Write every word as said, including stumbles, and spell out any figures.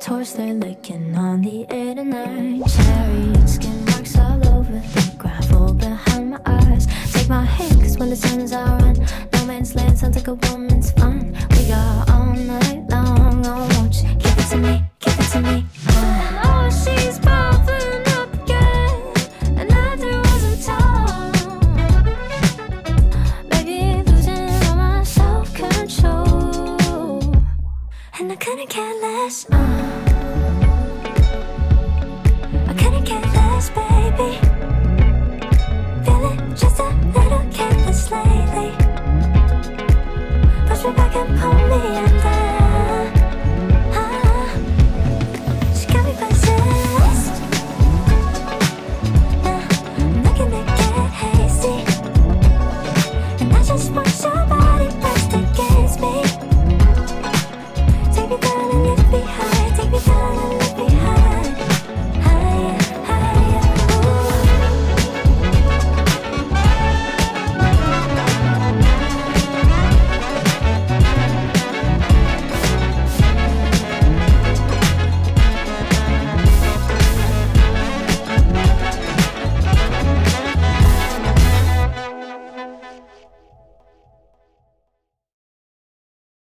torch, they're licking on the air tonight. Cherry skin marks all over the gravel behind my eyes. Take my hand, cause when the sun's out run, no man's land sounds like a woman's fun. We got all night long, oh won't you give it to me, give it to me. And oh, she's popping up again, and nothing wasn't told. Baby, losing all my self-control, and I couldn't care less, uh. I couldn't care less, baby. Feeling just a little careless lately. Push me back and pull me under.